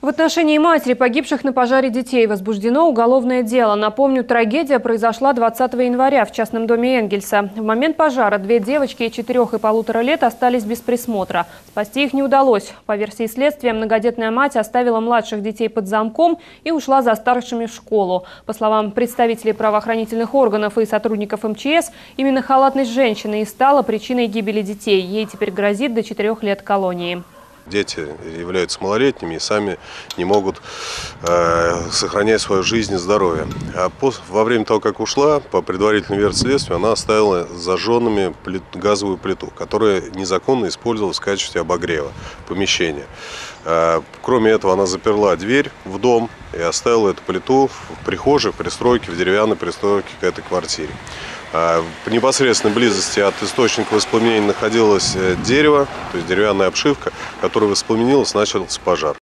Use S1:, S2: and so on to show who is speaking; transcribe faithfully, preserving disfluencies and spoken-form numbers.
S1: В отношении матери погибших на пожаре детей возбуждено уголовное дело. Напомню, трагедия произошла двадцатого января в частном доме Энгельса. В момент пожара две девочки четырех и полутора лет остались без присмотра. Спасти их не удалось. По версии следствия, многодетная мать оставила младших детей под замком и ушла за старшими в школу. По словам представителей правоохранительных органов и сотрудников эм че эс, именно халатность женщины и стала причиной гибели детей. Ей теперь грозит до четырех лет колонии.
S2: Дети являются малолетними и сами не могут э, сохранять свою жизнь и здоровье. А по, во время того, как ушла, по предварительной версии следствия, она оставила зажженными плит, газовую плиту, которая незаконно использовалась в качестве обогрева помещения. Э, кроме этого, она заперла дверь в дом и оставила эту плиту в прихожей, в пристройке, в деревянной пристройке к этой квартире. В непосредственной близости от источника воспламенения находилось дерево, то есть деревянная обшивка, которая воспламенилась, начался пожар.